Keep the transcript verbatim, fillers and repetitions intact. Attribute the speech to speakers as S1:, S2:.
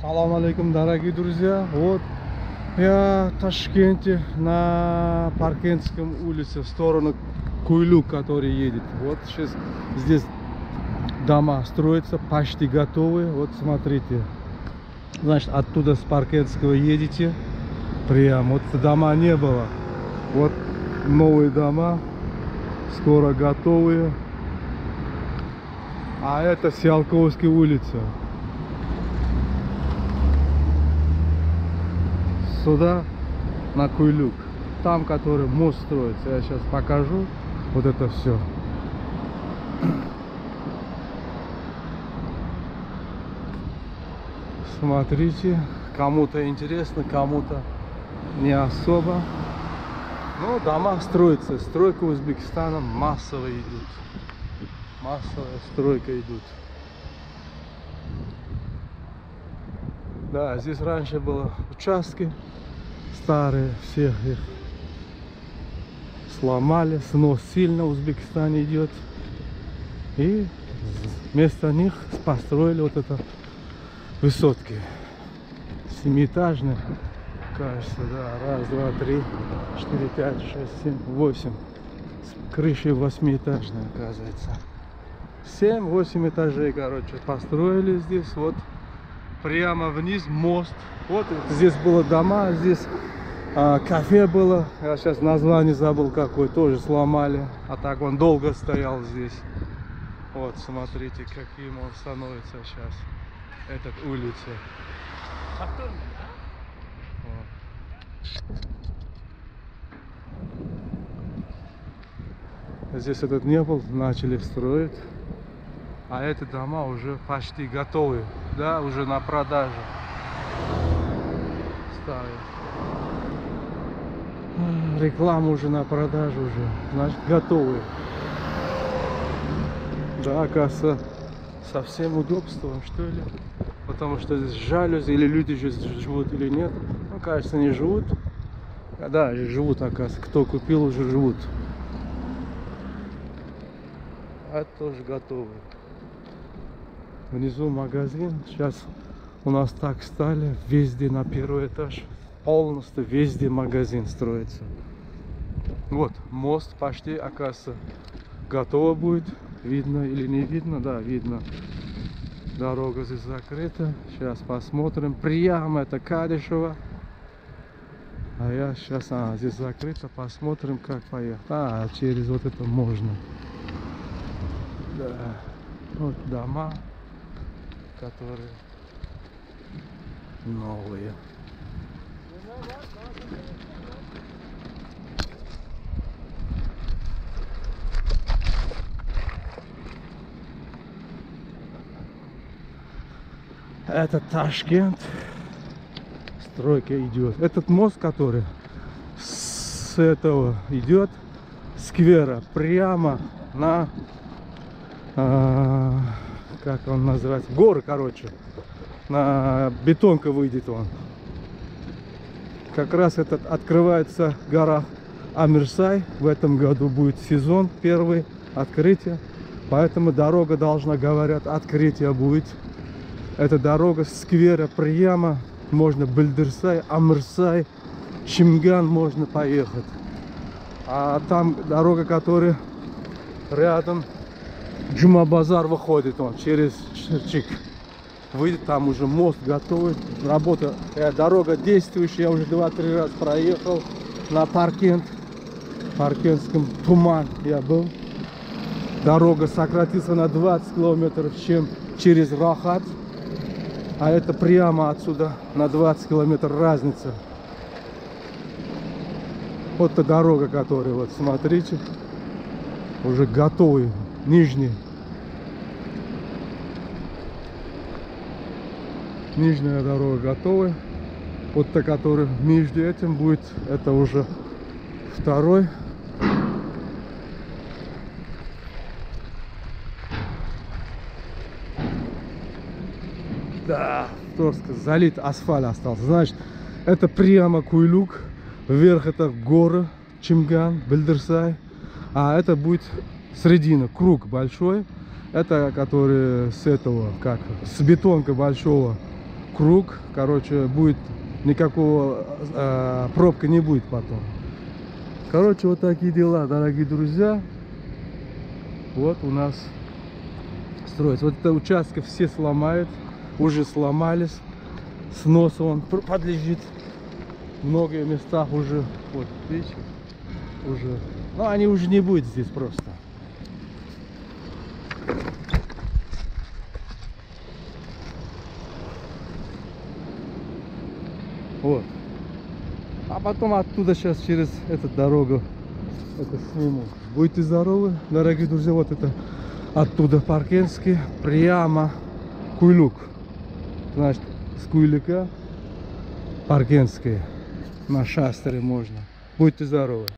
S1: Салам алейкум, дорогие друзья. Вот я в Ташкенте на Паркентском улице в сторону Куйлук, который едет. Вот сейчас здесь дома строятся, почти готовые. Вот смотрите. Значит, оттуда с Паркентского едете. Прям вот дома не было. Вот новые дома, скоро готовые. А это Сиалковская улица. Сюда на Куйлук, там, который мост строится. Я сейчас покажу вот это все. Смотрите, кому-то интересно, кому-то не особо. Но дома строятся. Стройка Узбекистана массово идет. Массовая стройка идут. Да, здесь раньше было участки старые, все их сломали, снос сильно в Узбекистане идет, и вместо них построили вот это высотки семиэтажные, кажется, да, раз, два, три, четыре, пять, шесть, семь, восемь, с крышей восьмиэтажная, оказывается, семь-восемь этажей, короче, построили здесь. Вот прямо вниз мост. Вот здесь было дома, здесь а, кафе было. Я сейчас название забыл какой, тоже сломали. А так он долго стоял здесь. Вот, смотрите, каким он становится сейчас. Этот улица. Вот. Здесь этот не был, начали строить. А эти дома уже почти готовы, да, уже на продажу. Ставят. Реклама уже на продажу уже, значит, готовы. Да, оказывается, со всем удобством, что ли. Потому что здесь жалюзи, или люди здесь живут или нет. Ну, кажется, не живут. Да, живут, оказывается. Кто купил, уже живут. А это тоже готовы. Внизу магазин. Сейчас у нас так стали. Везде на первый этаж. Полностью везде магазин строится. Вот мост почти, оказывается, готово будет. Видно или не видно? Да, видно. Дорога здесь закрыта. Сейчас посмотрим. Прямо это Кадышево. А я сейчас... А, здесь закрыто. Посмотрим, как поехать. А, через вот это можно. Да. Вот дома, которые новые. Это Ташкент. Стройка идет. Этот мост, который с этого идет сквера прямо на а, как он называется, горы, короче, на бетонка выйдет он. Как раз этот открывается гора Амирсай. В этом году будет сезон первый, открытие, поэтому дорога должна, говорят, открытие будет. Эта дорога с сквера прямо, можно Бельдерсай, Амирсай, Шимган можно поехать. А там дорога, которая рядом, Джума-базар выходит, он через Чик выйдет, там уже мост готовый, работа, э, дорога действующая. Я уже два-три раза проехал на Паркент, Паркентском Туман я был. Дорога сократится на двадцать километров, чем через Рахат, а это прямо отсюда на двадцать километров разница. Вот та дорога, которая, вот смотрите, уже готовый. Нижний. Нижняя дорога готова. Вот та, которая между этим будет, это уже второй. Да, просто залит асфальт остался. Значит, это прямо Куйлук. Вверх это горы, Чимган, Бельдерсай. А это будет средина, круг большой. Это который с этого, как, с бетонка большого круг, короче, будет никакого э, пробка не будет потом. Короче, вот такие дела, дорогие друзья. Вот у нас строится. Вот это участки все сломают, уже сломались. Снос он подлежит. Многие места уже, вот видите, уже, ну они уже не будет здесь просто. Вот. А потом оттуда сейчас через эту дорогу это сниму. Будьте здоровы, дорогие друзья. Вот это оттуда Паркенский прямо Куйлук. Значит, с Куйлука Паркенский на шастере можно. Будьте здоровы.